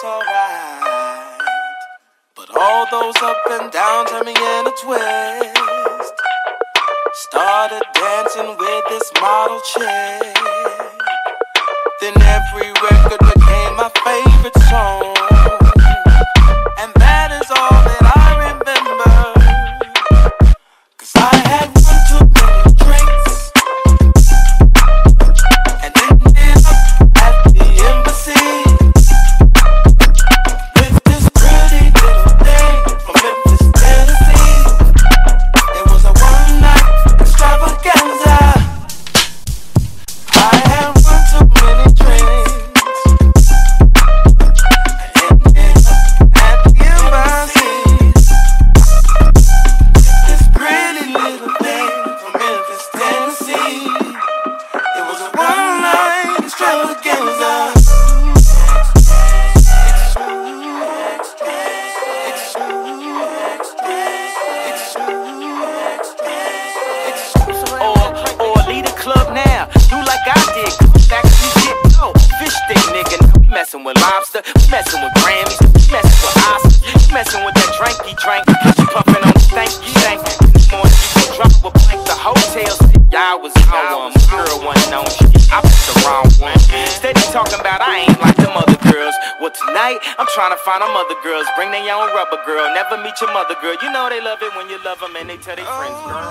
alright. But all those up and downs had me in a twist. Started dancing with this model chick. Then every record became my favorite song. And that is all that I remember. 'Cause I had one too many drinks and ended up at the embassy with this pretty little thing from Memphis, Tennessee. It was a one-night extravaganza. I had one too many drinks and ended up at the embassy. This pretty little thing from Memphis, Tennessee. It was a one-night extravaganza. Or lead a club now. Do like I did. Back to shit. No fish stick, nigga. We messing with lobster. We messing with Grammys. We messing with Oscars. We messing with that drank he drank. You puffing on the stanky stank. More you can drop with blank the hotel. Y'all was on one. Girl wasn't on shit. I picked the wrong one. Steady talking about I ain't like them other girls. Well, tonight I'm trying to find them other girls. Bring their own rubber girl. Never meet your mother girl. You know they love it when you love them and they tell their friends, girl.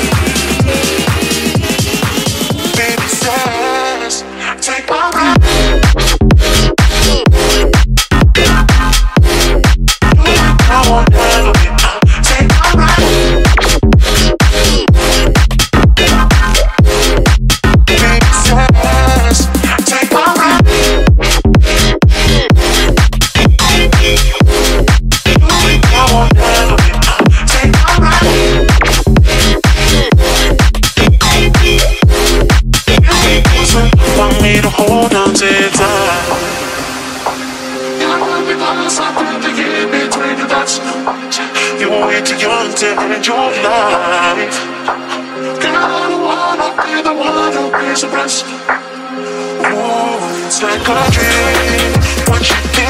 Take my breath. You're way too young to end your life. Girl, I don't wanna be the one who pays the price. Ooh, it's like a dream. What you